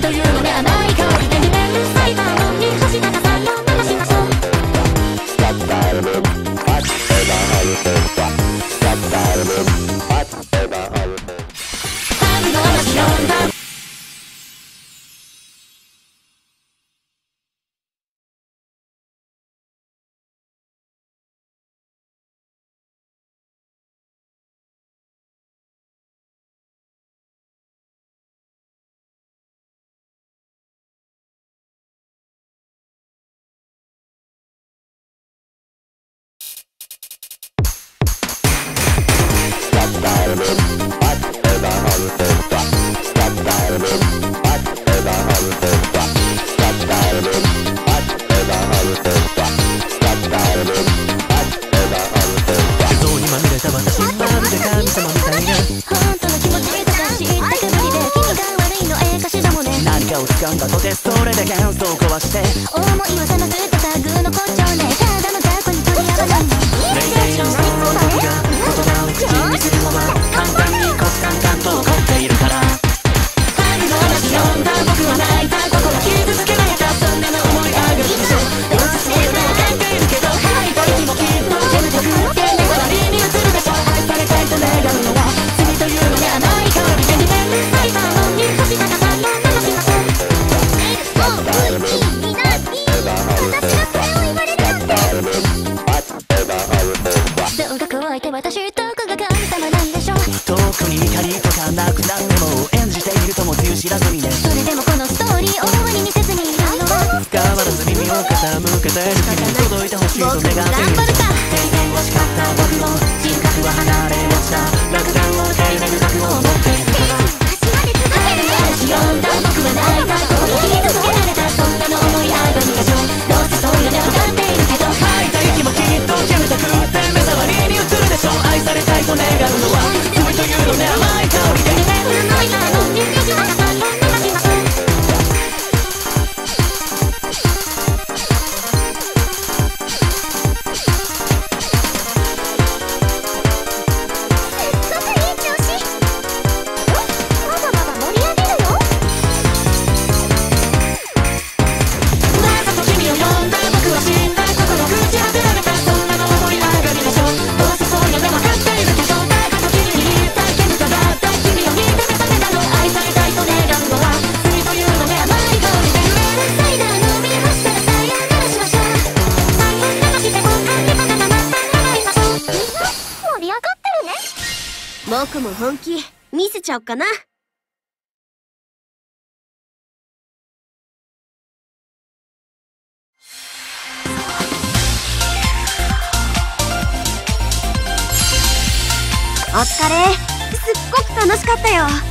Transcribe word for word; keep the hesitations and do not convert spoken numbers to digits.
というのね甘い香りで夢のサイバーに星高さんよ流しましょう。神の嵐呼んだ掴んだとてそれで幻想を壊して思いは冷ますとタグの根性ねただの雑魚に取り合わないレイデイの僕が言葉を口にするのは簡単にコツカンカンと怒っているから神の嵐呼んだ僕は泣いた心傷つけられたそんなの思い上がるでしょどうして分かっているけど吐いた息もきっと煙たくて目障りに映るでしょ愛されたいと願うのは罪というのね甘い香りで夢のサイバーに星高さんよ流しましょう。動画加えて私どこが神様なんでしょう。 遠くに怒りとかなくなっても演じているともつゆ知らずにねそれでもこのストーリー終わりにせずにいるのは変わらず耳を傾けてる君に届いてほしいと願っている頑張るか平然を叱った僕も人格は離れ落ちた落胆を受け入れる覚悟を持っているから嵐呼んだ僕は泣いた心傷つけられたそんなの思い上がりでしょどうせそういうの分かっているけど吐いた息もきっと煙たくって目障りに映るでしょ愛されたいと願うのは罪というのね甘い香りで夢のないなのに虹はさんよ流しましょう。 僕も本気見せちゃおっかな。お疲れ。すっごく楽しかったよ。